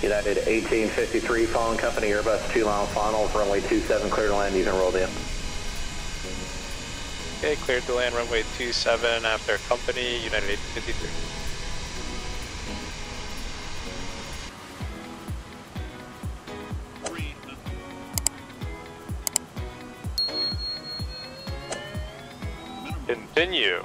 United 1853, following company Airbus 2-mile final, runway 27, clear to land, you can roll in. Okay, cleared to land runway 27 after company United 1853. Continue.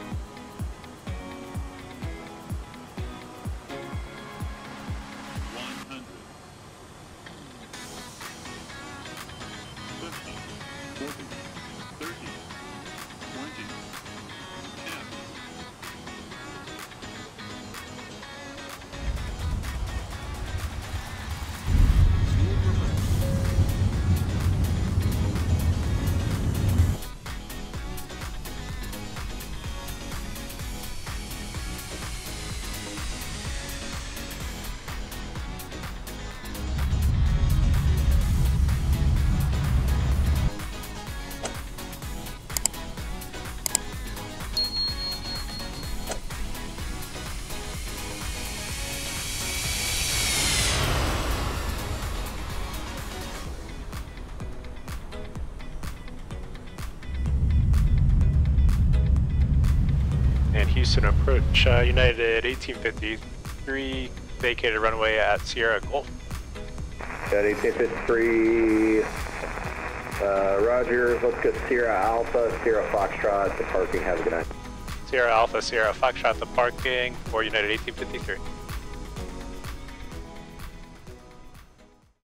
Houston approach United 1853, vacated runway at Sierra Golf. United 1853, Roger, let's get Sierra Alpha, Sierra Foxtrot to parking, have a good night. Sierra Alpha, Sierra Foxtrot to parking for United 1853.